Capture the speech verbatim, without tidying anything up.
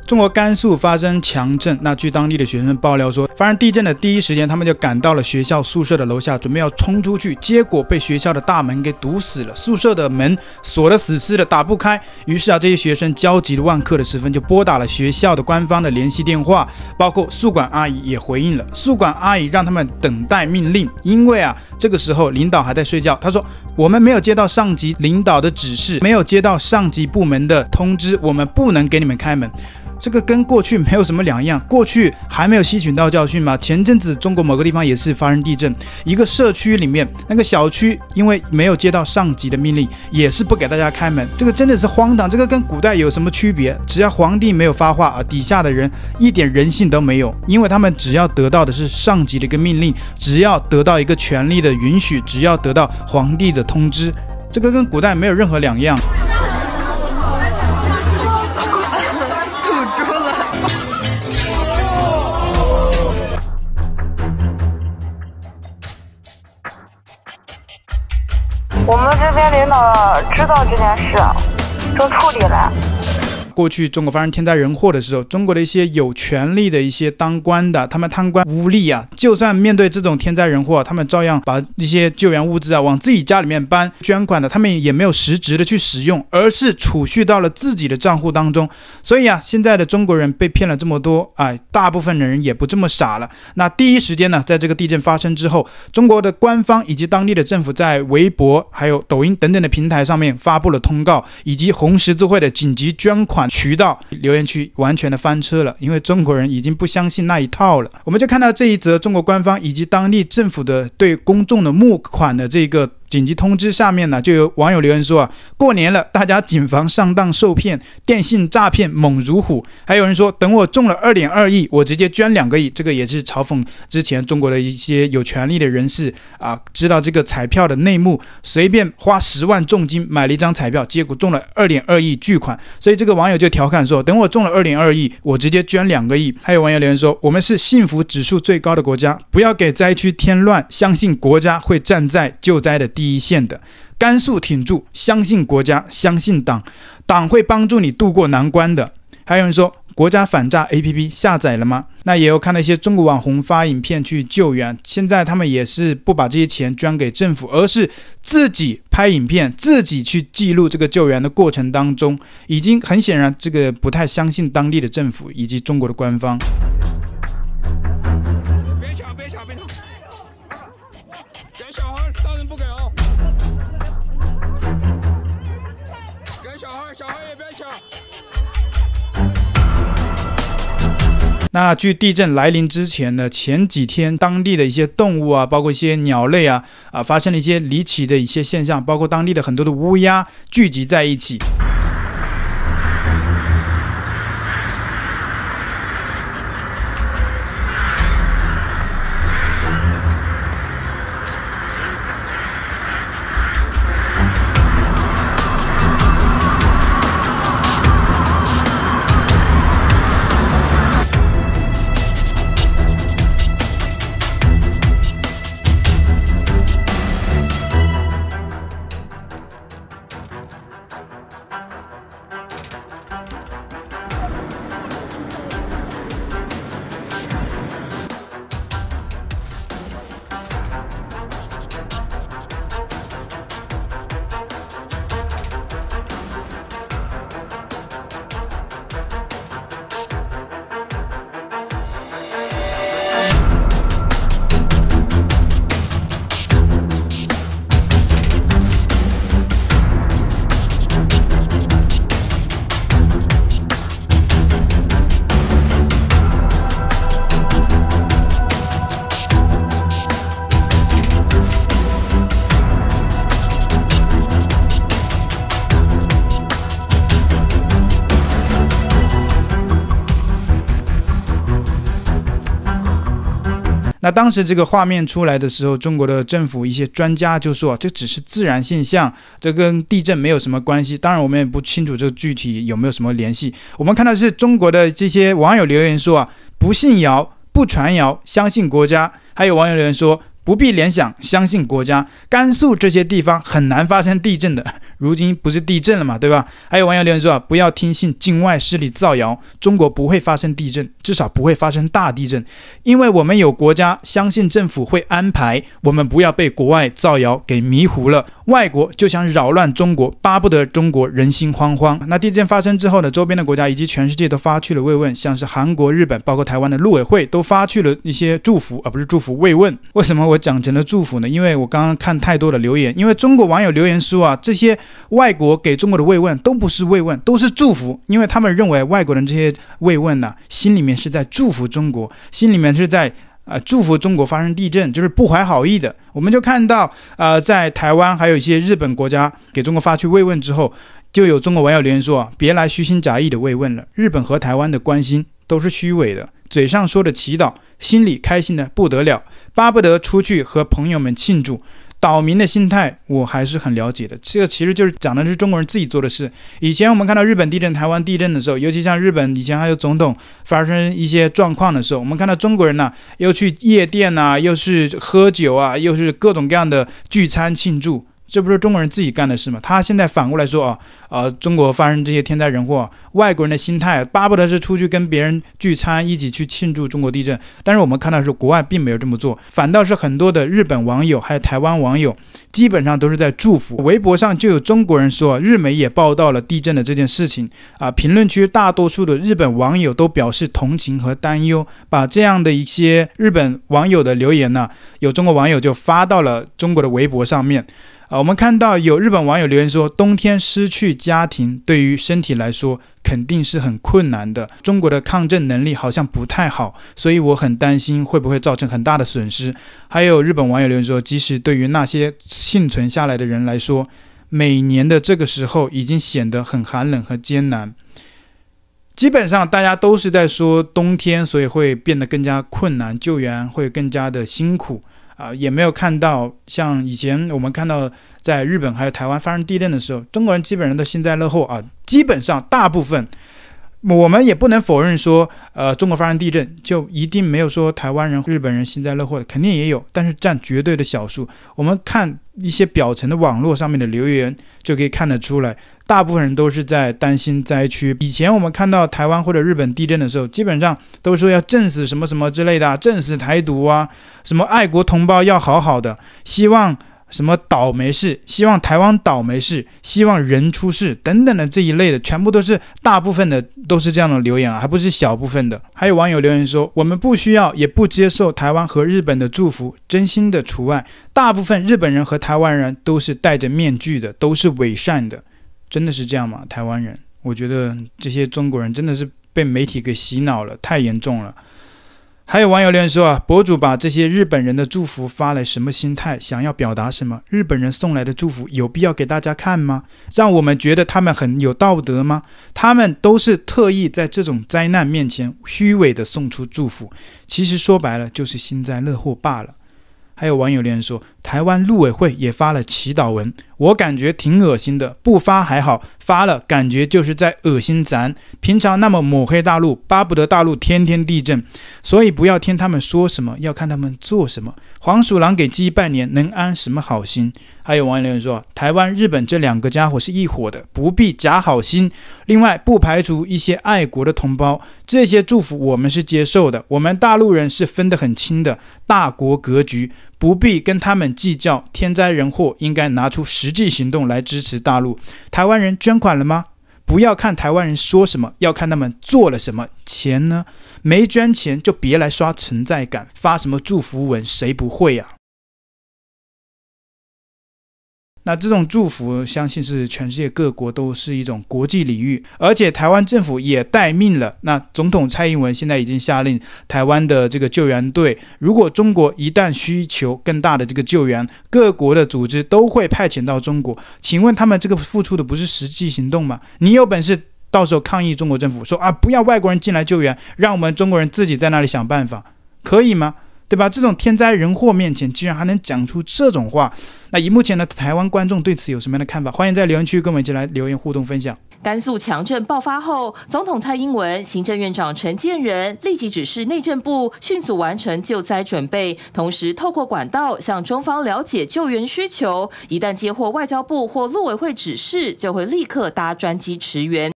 中国甘肃发生强震，那据当地的学生爆料说，发生地震的第一时间，他们就赶到了学校宿舍的楼下，准备要冲出去，结果被学校的大门给堵死了，宿舍的门锁得死死的，打不开。于是啊，这些学生焦急的万刻的时分，就拨打了学校的官方的联系电话，包括宿管阿姨也回应了。宿管阿姨让他们等待命令，因为啊，这个时候领导还在睡觉。他说：“我们没有接到上级领导的指示，没有接到上级部门的通知，我们不能给你们开门。”这个跟过去没有什么两样，过去还没有吸取到教训吗？前阵子中国某个地方也是发生地震，一个社区里面那个小区因为没有接到上级的命令，也是不给大家开门，这个真的是荒唐。这个跟古代有什么区别？只要皇帝没有发话啊，底下的人一点人性都没有，因为他们只要得到的是上级的一个命令，只要得到一个权力的允许，只要得到皇帝的通知，这个跟古代没有任何两样。 我们这边领导知道这件事，正处理了。 过去中国发生天灾人祸的时候，中国的一些有权力的一些当官的，他们贪官污吏啊，就算面对这种天灾人祸，他们照样把一些救援物资啊往自己家里面搬，捐款的他们也没有实质的去使用，而是储蓄到了自己的账户当中。所以啊，现在的中国人被骗了这么多，哎，大部分的人也不这么傻了。那第一时间呢，在这个地震发生之后，中国的官方以及当地的政府在微博、还有抖音等等的平台上面发布了通告，以及红十字会的紧急捐款渠道，留言区完全的翻车了，因为中国人已经不相信那一套了。我们就看到这一则中国官方以及当地政府的对公众的募款的这个紧急通知下面呢，就有网友留言说啊，过年了，大家谨防上当受骗，电信诈骗猛如虎。还有人说，等我中了 二点二亿，我直接捐两个亿。这个也是嘲讽之前中国的一些有权力的人士啊，知道这个彩票的内幕，随便花十万重金买了一张彩票，结果中了 二点二亿巨款。所以这个网友就调侃说，等我中了 二点二亿，我直接捐两个亿。还有网友留言说，我们是幸福指数最高的国家，不要给灾区添乱，相信国家会站在救灾的第一线的。甘肃挺住，相信国家，相信党，党会帮助你渡过难关的。还有人说，国家反诈 A P P 下载了吗？那也有看到一些中国网红发影片去救援，现在他们也是不把这些钱捐给政府，而是自己拍影片，自己去记录这个救援的过程当中，已经很显然这个不太相信当地的政府以及中国的官方。 别抢别抢别抢，给小孩，大人不给哦。给小孩，小孩也别抢。 那据地震来临之前呢，前几天当地的一些动物啊，包括一些鸟类啊，啊发生了一些离奇的一些现象，包括当地的很多的乌鸦聚集在一起。那当时这个画面出来的时候，中国的政府一些专家就说，这只是自然现象，这跟地震没有什么关系。当然我们也不清楚这个具体有没有什么联系。我们看到是中国的这些网友留言说啊，不信谣，不传谣，相信国家。还有网友留言说， 不必联想，相信国家。甘肃这些地方很难发生地震的，如今不是地震了嘛，对吧？还有网友留言说啊，不要听信境外势力造谣，中国不会发生地震，至少不会发生大地震，因为我们有国家，相信政府会安排，我们不要被国外造谣给迷糊了。外国就想扰乱中国，巴不得中国人心惶惶。那地震发生之后呢，周边的国家以及全世界都发去了慰问，像是韩国、日本，包括台湾的陆委会都发去了一些祝福，而不是祝福慰问。为什么我讲成了祝福呢？因为我刚刚看太多的留言，因为中国网友留言说啊，这些外国给中国的慰问都不是慰问，都是祝福，因为他们认为外国人这些慰问呢、啊，心里面是在祝福中国，心里面是在呃，祝福中国发生地震，就是不怀好意的。我们就看到，呃，在台湾还有一些日本国家给中国发去慰问之后，就有中国网友留言说啊，别来虚心假意的慰问了。日本和台湾的关心都是虚伪的，嘴上说的祈祷，心里开心的不得了，巴不得出去和朋友们庆祝。岛民的心态我还是很了解的，这个其实就是讲的是中国人自己做的事。以前我们看到日本地震、台湾地震的时候，尤其像日本以前还有总统发生一些状况的时候，我们看到中国人呢、啊，又去夜店啊，又是喝酒啊，又是各种各样的聚餐庆祝。这不是中国人自己干的事吗？他现在反过来说啊，呃，中国发生这些天灾人祸，外国人的心态巴不得是出去跟别人聚餐，一起去庆祝中国地震。但是我们看到是国外并没有这么做，反倒是很多的日本网友还有台湾网友，基本上都是在祝福。微博上就有中国人说，日媒也报道了地震的这件事情啊。评论区大多数的日本网友都表示同情和担忧，把这样的一些日本网友的留言呢，有中国网友就发到了中国的微博上面。啊，我们看到有日本网友留言说，冬天失去家庭对于身体来说肯定是很困难的，中国的抗震能力好像不太好，所以我很担心会不会造成很大的损失。还有日本网友留言说，即使对于那些幸存下来的人来说，每年的这个时候已经显得很寒冷和艰难。基本上大家都是在说冬天，所以会变得更加困难，救援会更加的辛苦。啊，也没有看到像以前我们看到在日本还有台湾发生地震的时候，中国人基本上都幸灾乐祸啊。基本上大部分，我们也不能否认说，呃，中国发生地震就一定没有说台湾人、日本人幸灾乐祸的，肯定也有，但是占绝对的小数。我们看一些表层的网络上面的留言就可以看得出来，大部分人都是在担心灾区。以前我们看到台湾或者日本地震的时候，基本上都说要震死什么什么之类的、啊，震死台独啊，什么爱国同胞要好好的，希望什么岛没事，希望台湾岛没事，希望人出事等等的这一类的，全部都是大部分的都是这样的留言啊，还不是小部分的。还有网友留言说，我们不需要也不接受台湾和日本的祝福，真心的除外。大部分日本人和台湾人都是戴着面具的，都是伪善的。真的是这样吗？台湾人，我觉得这些中国人真的是被媒体给洗脑了，太严重了。还有网友留言说啊，博主把这些日本人的祝福发来，什么心态？想要表达什么？日本人送来的祝福有必要给大家看吗？让我们觉得他们很有道德吗？他们都是特意在这种灾难面前虚伪的送出祝福，其实说白了就是幸灾乐祸罢了。还有网友留言说，台湾陆委会也发了祈祷文，我感觉挺恶心的，不发还好，发了感觉就是在恶心咱。平常那么抹黑大陆，巴不得大陆天天地震，所以不要听他们说什么，要看他们做什么。黄鼠狼给鸡拜年，能安什么好心？还有网友留言说，台湾、日本这两个家伙是一伙的，不必假好心。另外，不排除一些爱国的同胞，这些祝福我们是接受的，我们大陆人是分得很清的，大国格局。不必跟他们计较，天灾人祸应该拿出实际行动来支持大陆。台湾人捐款了吗？不要看台湾人说什么，要看他们做了什么。钱呢？没捐钱就别来刷存在感，发什么祝福文，谁不会啊？那这种祝福相信是全世界各国都是一种国际礼遇，而且台湾政府也待命了。那总统蔡英文现在已经下令台湾的这个救援队，如果中国一旦需求更大的这个救援，各国的组织都会派遣到中国。请问他们这个付出的不是实际行动吗？你有本事到时候抗议中国政府说啊，不要外国人进来救援，让我们中国人自己在那里想办法，可以吗？ 对吧？这种天灾人祸面前，居然还能讲出这种话，那以目前的台湾观众对此有什么样的看法？欢迎在留言区跟我们一起来留言互动分享。 甘肃强震爆发后，总统蔡英文、行政院长陈建仁立即指示内政部迅速完成救灾准备，同时透过管道向中方了解救援需求，一旦接获外交部或陆委会指示，就会立刻搭专机驰援。